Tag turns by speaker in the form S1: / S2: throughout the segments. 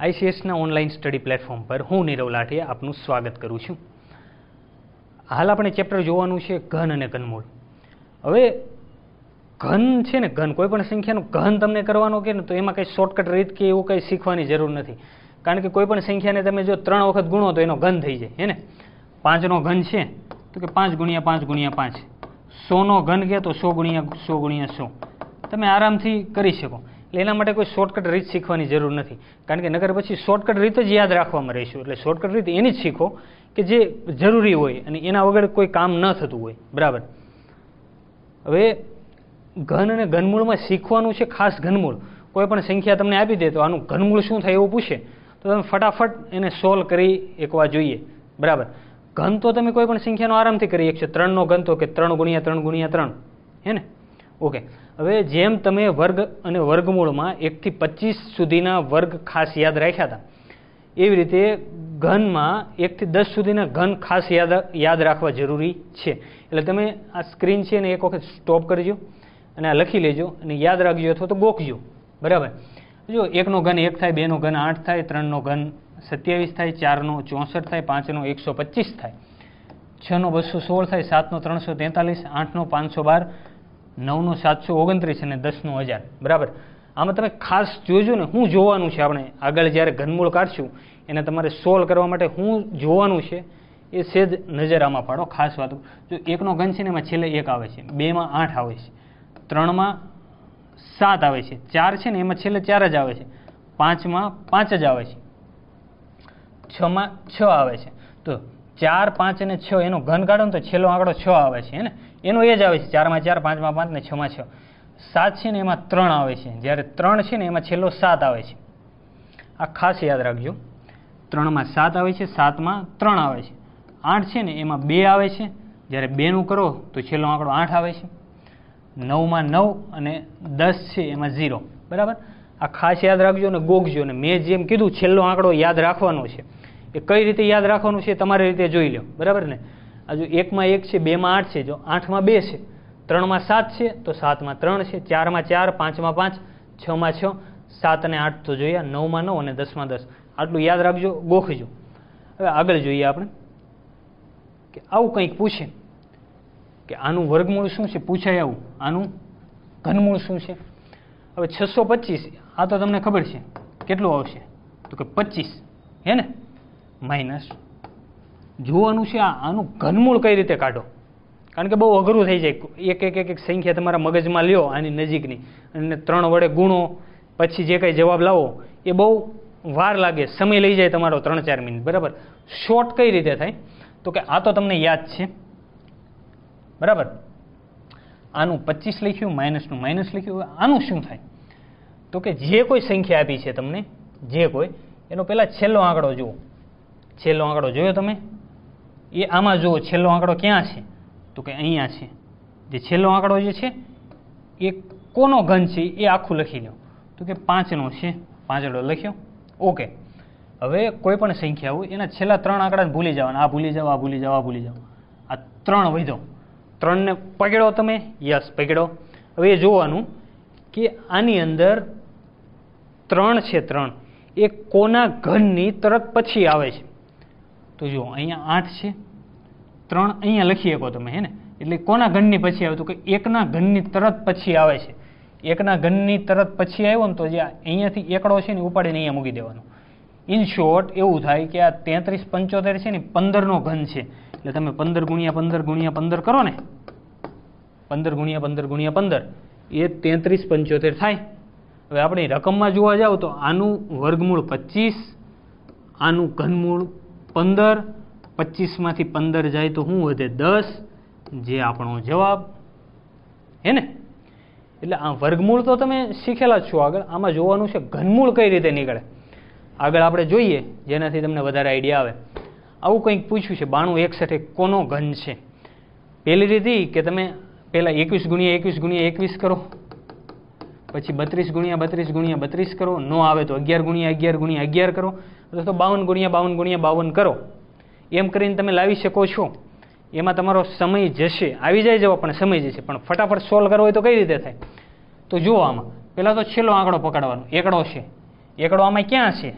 S1: ICSના online study platform પર હું નીરવ લાઠીએ આપનું સ્વાગત કરું છું. હાલ આપણે ચેપ્ટર જોવાનું છે ઘન અને ઘનમૂળ. હવે ઘન છે ને ઘન, કોઈ પણ સંખ્યાનું ઘન તમને કરવાનો કે ને તો એમાં કંઈ શોર્ટકટ રીત કે એવું કંઈ શીખવાની જરૂર નથી. કારણ કે કોઈ પણ સંખ્યાને તમે જો 3 વખત ગુણો તો એનો ઘન થઈ જાય, હે ને. 5નો ઘન છે તો કે 5 × 5 × 5. 100નો ઘન કે તો 100 × 100 × 100. તમે આરામથી કરી શકો. એટલે એના માટે કોઈ શોર્ટકટ રીત શીખવાની જરૂર નથી. કારણ કે નકર પછી શોર્ટકટ રીત જ યાદ રાખવામાં રહીશું. એટલે શોર્ટકટ રીત એની જ શીખો કે જે જરૂરી હોય અને એના વગર કોઈ કામ ન થતું હોય. બરાબર. હવે ઘન અને ઘનમૂળમાં શીખવાનું છે ખાસ ઘનમૂળ. કોઈ પણ સંખ્યા તમને આપી દે તો આનું ઘનમૂળ શું થાય એવું પૂછે તો તમે ફટાફટ એને સોલ્વ કરી એકવા જોઈએ. બરાબર. ઘન તો તમે કોઈ પણ સંખ્યાનો આરામથી કરી શકશો. 3નો ઘન તો કે 3 × 3 × 3, હે ને. ઓકે. હવે જેમ તમે વર્ગ અને વર્ગમૂળમાં 1 થી 25 સુધીના વર્ગ ખાસ યાદ રાખ્યા હતા, એવી રીતે ઘનમાં 1 થી 10 સુધીના ઘન ખાસ યાદ રાખવા જરૂરી છે. એટલે તમે આ સ્ક્રીન છે ને એક વખત સ્ટોપ કરજો અને આ લખી લેજો અને યાદ રાખજો અથવા તો ગોખજો. બરાબર. જો 1નો ઘન 1 થાય, 2નો ઘન 8 થાય, 3નો ઘન 27 થાય, 4નો 64 થાય, 5નો 125 થાય, 6નો 216 થાય, 7નો 343, 8નો 512, 9નો 729 અને 10નો 1000. બરાબર. આમાં તમે ખાસ જોજો ને, શું જોવાનું છે આપણે આગળ જ્યારે ઘનમૂળ કાઢશું એને તમારે સોલ્વ કરવા માટે શું જોવાનું છે એ સેજ નજર આમાં પાડો. ખાસ વાતો, જો 1નો ઘન છે ને એમાં છેલ્લે 1 આવે છે, 2માં 8 આવે છે, 3માં 7 આવે છે, 4 છે ને એમાં છેલ્લે 4 જ આવે છે, 5માં 5 જ આવે છે, 6માં 6 આવે છે. તો 4, 5 અને 6 એનો ઘન કાઢો ને તો છેલ્લો આંકડો 6 આવે છે, હે ને. એનો એ જ આવે છે, 4માં 4, 5માં 5 ને 6માં 6. 7 છે ને એમાં 3 આવે છે, જ્યારે 3 છે ને એમાં છેલ્લો 7 આવે છે. આ ખાસ યાદ રાખજો. 3માં 7 આવે છે, 7માં 3 આવે છે. 8 છે ને એમાં 2 આવે છે, જ્યારે 2નું કરો તો છેલ્લો આંકડો 8 આવે છે. 9માં 9 અને 10 છે એમાં 0. બરાબર. આ ખાસ યાદ રાખજો અને ગોખજો. અને મેં જેમ કીધું છેલ્લો આંકડો યાદ રાખવાનો છે, એ કઈ રીતે યાદ રાખવાનું છે તમારી રીતે જોઈ લો. બરાબર ને. આ જો 1માં 1 છે, 2માં 8 છે, જો 8માં 2 છે, 3માં 7 છે તો 7માં 3 છે, 4માં 4, 5માં 5, 6માં 6, 7 અને 8 તો જોયા, 9માં 9 અને 10માં 10. આટલું યાદ રાખજો, ગોખજો. હવે આગળ જોઈએ આપણે કે આવું કંઈક પૂછે કે આનું વર્ગમૂળ શું છે, પૂછાય આવું, આનું ઘનમૂળ શું છે. હવે 625 આ તો તમને ખબર છે કેટલું આવશે તો કે 25, હે ને. માઇનસ જોવાનું છે આનું ઘનમૂળ કઈ રીતે કાઢો. કારણ કે બહુ અઘરું થઈ જાય. એક સંખ્યા તમારા મગજમાં લ્યો આની નજીકની અને 3 વડે ગુણો, પછી જે કંઈ જવાબ લાવો એ બહુ વાર લાગે, સમય લઈ જાય તમારો 3-4 મિનિટ. બરાબર. શોર્ટ કઈ રીતે થાય તો કે આ તો તમને યાદ છે. બરાબર. આનું 25 લખ્યું, માઇનસનું માઇનસ લખ્યું. આનું શું થાય તો કે જે કોઈ સંખ્યા આપી છે તમને, જે કોઈ, એનો પહેલાં છેલ્લો આંકડો જુઓ. છેલ્લો આંકડો જોયો તમે? એ આમાં જુઓ છેલ્લો આંકડો ક્યાં છે તો કે અહીંયા છે. જે છેલ્લો આંકડો જે છે એ કોનો ઘન છે એ આખું લખી લો તો કે 5નો છે. 5 લખ્યો. ઓકે. હવે કોઈ પણ સંખ્યા હોય એના છેલ્લા 3 આંકડાને ભૂલી જવાના. આ ભૂલી જાઓ, આ ભૂલી જાઓ, આ ભૂલી જાઓ. આ 3 વધ્યો, 3ને પકડો તમે. યસ, પકડો. હવે એ જોવાનું કે આની અંદર 3 છે, 3 એ કોના ઘનની તરત પછી આવે છે. તો જો અહીંયા 8 છે, 3 અહીંયા લખી શકો તમે, હે ને. એટલે કોના ઘનની પછી આવે તો કે 1ના ઘનની તરત પછી આવે છે. 1ના ઘનની તરત પછી આવ્યો ને તો જે અહીંયાથી એકડો છે ને ઉપાડીને અહીંયા મૂકી દેવાનો. ઇન શોર્ટ એવું થાય કે આ 33, 75 છે ને 15નો ઘન છે. એટલે તમે 15 × 15 × 15 કરો ને, 15 × 15 × 15 એ 33, 75 થાય. હવે આપણે રકમમાં જોવા જાવ તો આનું વર્ગમૂળ 25, આનું ઘનમૂળ 15, 25માંથી 15 જાય તો શું વધે? 10, જે આપણો જવાબ, હે ને. એટલે આ વર્ગમૂળ તો તમે શીખેલા જ છો. આગળ આમાં જોવાનું છે ઘનમૂળ કઈ રીતે નીકળે. આગળ આપણે જોઈએ જેનાથી તમને વધારે આઈડિયા આવે. આવું કંઈક પૂછ્યું છે 92 61 કોનો ઘન છે. પહેલી રીત એ કે તમે પહેલાં 21 × 21 × 21 કરો, પછી 32 × 32 × 32 કરો, ન આવે તો 11 × 11 × 11 કરો, અથવા તો 52 × 52 × 52 કરો. એમ કરીને તમે લાવી શકો છો. એમાં તમારો સમય જશે, આવી જાય જવાબ પણ સમય જશે. પણ ફટાફટ સોલ્વ કરવો હોય તો કઈ રીતે થાય તો જુઓ. આમાં પહેલાં તો છેલ્લો આંકડો પકડવાનો. એકડો છે, એકડો આમાં ક્યાં છે?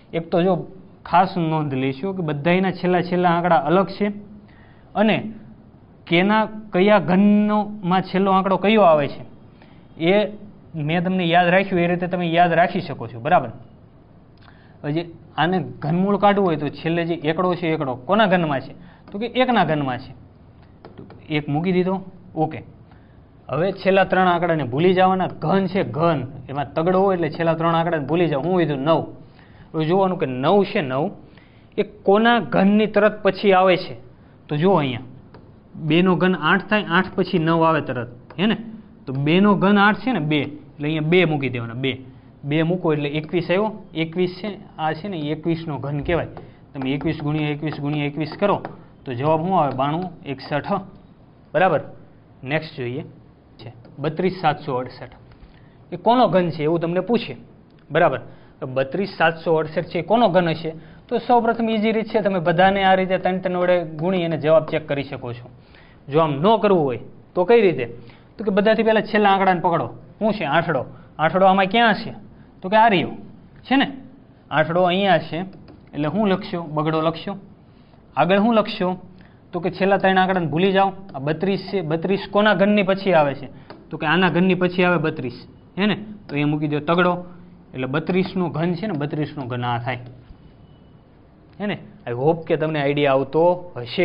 S1: એક તો જો ખાસ નોંધ લઈશું કે બધાના છેલ્લા છેલ્લા આંકડા અલગ છે અને કયા ઘનમાં છેલ્લો આંકડો કયો આવે છે એ મેં તમને યાદ રાખ્યું એ રીતે તમે યાદ રાખી શકો છો, બરાબર. પછી આને ઘનમૂળ કાઢવું હોય તો છેલ્લે જે એકડો છે એકડો કોના ઘનમાં છે તો કે એકના ઘનમાં છે, તો એક મૂકી દીધો. ઓકે, હવે છેલ્લા 3 આંકડાને ભૂલી જવાના. ઘન છે ઘન, એમાં તગડો હોય એટલે છેલ્લા 3 આંકડાને ભૂલી જાવ. હું કીધું 9. હવે જોવાનું કે 9 છે 9 એ કોના ઘનની તરત પછી આવે છે તો જુઓ અહીંયા 2 નો ઘન 8 થાય, 8 પછી 9 આવે તરત, હે ને. તો 2 નો ઘન 8 છે ને 2 એટલે અહીંયા 2 મૂકી દેવાના. 2 મૂકો એટલે 21 આવ્યો. 21 છે આ છે ને 21 નો ઘન કહેવાય. તમે 21 ગુણ્યા 21 ગુણ્યા 21 કરો તો જવાબ શું આવે 92 61, બરાબર. નેક્સ્ટ જોઈએ છે 32768. એ કોનો ઘન છે એવું તમને પૂછે, બરાબર. 32768 છે કોનો ઘન હશે તો સૌપ્રથમ ઇઝી રીત છે, તમે બધાને આ રીતે 3 વડે ગુણી અને જવાબ ચેક કરી શકો છો. જો આમ ન કરવું હોય તો કઈ રીતે, તો કે બધાથી પહેલા છેલ્લા આંકડાને પકડો. શું છે આઠડો. આઠડો આમાં ક્યાં છે તો કે આ રહ્યો છે ને, આઠડો અહીંયા છે એટલે હું લખશો બગડો લખશો. આગળ હું લખશો તો કે છેલ્લા 3 આંકડાને ભૂલી જાઓ. આ 32 છે, 32 કોના ઘનની પછી આવે છે તો કે આના ઘનની પછી આવે 32, હે ને. તો અહીંયા મૂકી દો તગડો એટલે 32 નું ઘન છે ને 32 નું ઘન આ થાય, હે ને. આઈ હોપ કે તમને આઈડિયા આવતો હશે.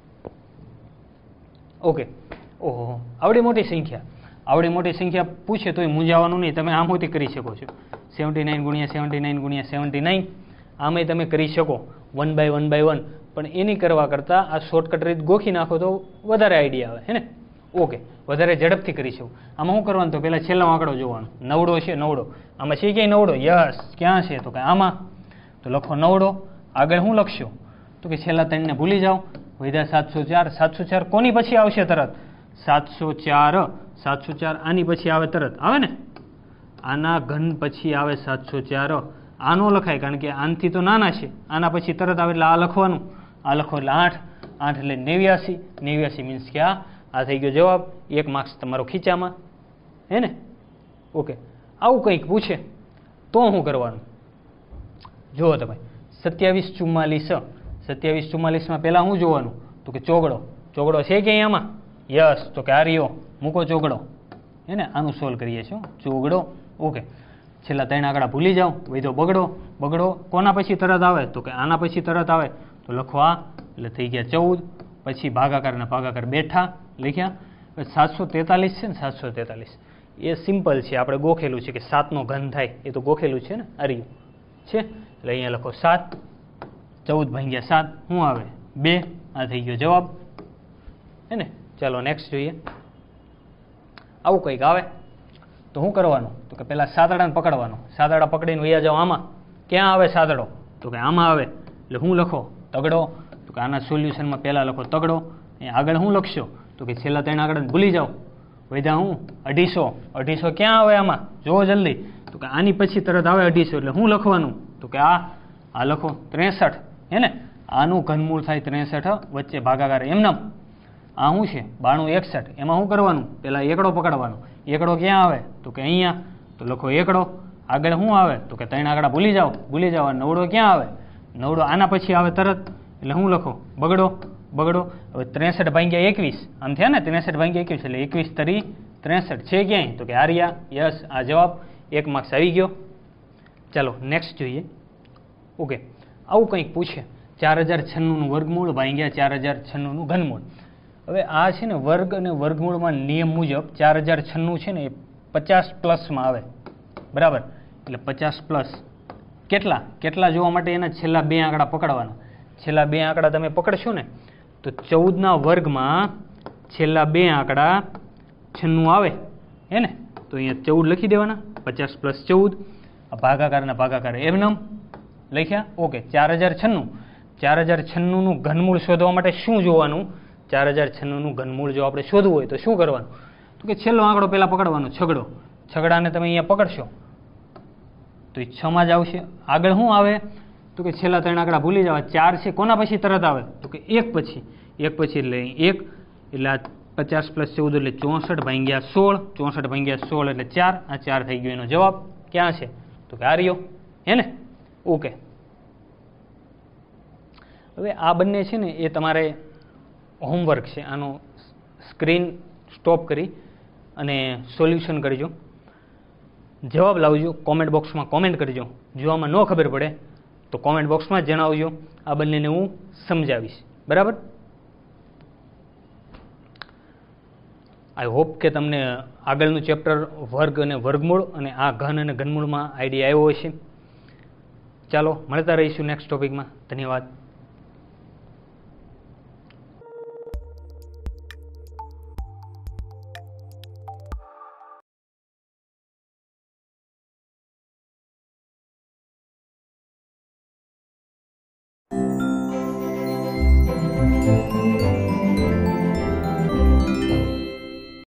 S1: ઓકે. ઓહો, આવડી મોટી સંખ્યા પૂછે તોય મૂંઝાવાનું નહીં, તમે આમથી કરી શકો છો. 79 ગુણ્યા 79 ગુણ્યા 79 આમાંય તમે કરી શકો 1 by 1 by 1, પણ એની કરવા કરતાં આ શોર્ટકટ રીત ગોખી નાખો તો વધારે આઈડિયા આવે, હે ને. ઓકે, વધારે ઝડપથી કરી શકો. આમાં શું કરવાનું તો પહેલાં છેલ્લો આંકડો જોવાનો. 9 છે 9. આમાં છે ક્યાંય 9? યસ, ક્યાં છે તો કે આમાં. તો લખો 9. આગળ શું લખશો તો કે છેલ્લા 3 ને ભૂલી જાઓ. વધ્યા 704. 704 કોની પછી આવશે તરત 704 આની પછી આવે તરત, આવે ને. આના ઘન પછી આવે 704. આ નો લખાય કારણ કે આનથી તો નાના છે, આના પછી તરત આવે એટલે આ લખવાનું. આ લખો એટલે 8 એટલે 89 મીન્સ કે આ થઈ ગયો જવાબ. 1 માર્ક્સ તમારો ખીચામાં, હે ને. ઓકે, આવું કંઈક પૂછે તો શું કરવાનું જુઓ તમે. 2744 પહેલાં શું જોવાનું તો કે ચોગડો છે કે અહીંયામાં? યસ, તો કે આ રહ્યો, મૂકો ચોગડો, હે ને. આનું સોલ્વ કરીએ છીએ ચોગડો. ઓકે, છેલ્લા 3 આંકડા ભૂલી જાઓ. વધ્યો બગડો કોના પછી તરત આવે તો કે આના પછી તરત આવે તો લખો આ, એટલે થઈ ગયા 14. પછી ભાગાકાર અને ભાગાકાર બેઠા લખ્યા. 743 છે ને 743 એ સિમ્પલ છે, આપણે ગોખેલું છે કે 7 નો ઘન થાય, એ તો ગોખેલું છે ને, આ રહ્યું છે. એટલે અહીંયા લખો 7. 14 ભાગ્યા 7 શું આવે 2. આ થઈ ગયો જવાબ, હે ને. ચાલો નેક્સ્ટ જોઈએ. આવું કંઈક આવે તો શું કરવાનું તો કે પહેલાં સાતડાને પકડવાનો. સાતડા પકડીને વયા જાઓ આમાં. ક્યાં આવે સાતડો તો કે આમાં આવે એટલે હું લખો તગડો. તો કે આના સોલ્યુશનમાં પહેલાં લખો તગડો. આગળ શું લખશો તો કે છેલ્લા 3 આંકડાને ભૂલી જાઓ. વધ્યા હું 250 ક્યાં આવે આમાં જોવો જલ્દી તો કે આની પછી તરત આવે 250 એટલે શું લખવાનું તો કે આ લખો 63, હે ને. આનું ઘનમૂળ થાય 63, વચ્ચે ભાગાકાર એમનામ. આ શું છે 92 61. એમાં શું કરવાનું પહેલાં એકડો પકડવાનો. એકડો ક્યાં આવે તો કે અહીંયા, તો લખો એકડો. આગળ શું આવે તો કે 3 આંકડા ભૂલી જાઓ. 9 ક્યાં આવે 9 આના પછી આવે તરત એટલે શું લખો બગડો. હવે 63 ભાગ્યા 21 આમ થયા ને 63 ભાગ્યા 21 એટલે 21 તરી 63 છે ક્યાંય તો કે આર્યા. યસ, આ જવાબ 1 માર્ક્સ આવી ગયો. ચાલો નેક્સ્ટ જોઈએ. ઓકે, આવું કંઈક પૂછે 4096નું વર્ગમૂળ ભાગ્યા 4096નું ઘનમૂળ. હવે આ છે ને વર્ગ અને વર્ગમૂળમાં નિયમ મુજબ 4096 છે ને એ 50+ આવે, બરાબર. એટલે 50+ કેટલા જોવા માટે એના છેલ્લા 2 આંકડા પકડવાના. છેલ્લા 2 આંકડા તમે પકડશો ને તો 14ના વર્ગમાં છેલ્લા 2 આંકડા 96 આવે, હે ને. તો અહીંયા 14 લખી દેવાના. 50 + 14 ભાગાકારના ભાગાકાર એમનામ લખ્યા. ઓકે, 4096નું ઘનમૂળ શોધવા માટે શું જોવાનું? 4096નું ઘનમૂળ જો આપણે શોધવું હોય તો શું કરવાનું તો કે છેલ્લો આંકડો પહેલાં પકડવાનો છગડાને તમે અહીંયા પકડશો તો એ 6માં જ આવશે. આગળ શું આવે તો કે છેલ્લા 3 આંકડા ભૂલી જવા. 4 છે કોના પછી તરત આવે તો કે 1 પછી એટલે 1 એટલે આ 50 + 14 એટલે 64 ભાગ્યા 16 એટલે 4. આ 4 થઈ ગયો એનો જવાબ. ક્યાં છે તો કે આ રહ્યો, હે ને. ઓકે, હવે આ બંને છે ને એ તમારે હોમવર્ક છે, આનો સ્ક્રીન સ્ટોપ કરી અને સોલ્યુશન કરજો, જવાબ લાવજો, કોમેન્ટ બોક્સમાં કોમેન્ટ કરજો. જો આમાં ન ખબર પડે તો કોમેન્ટ બોક્સમાં જ જણાવજો, આ બંનેને હું સમજાવીશ. બરાબર? આઈ હોપ કે તમને આગળનું ચેપ્ટર વર્ગ અને વર્ગમૂળ અને આ ઘન અને ઘનમૂળમાં આઈડિયા આવ્યો હશે. ચાલો મળતા રહીશું નેક્સ્ટ ટોપિકમાં. ધન્યવાદ.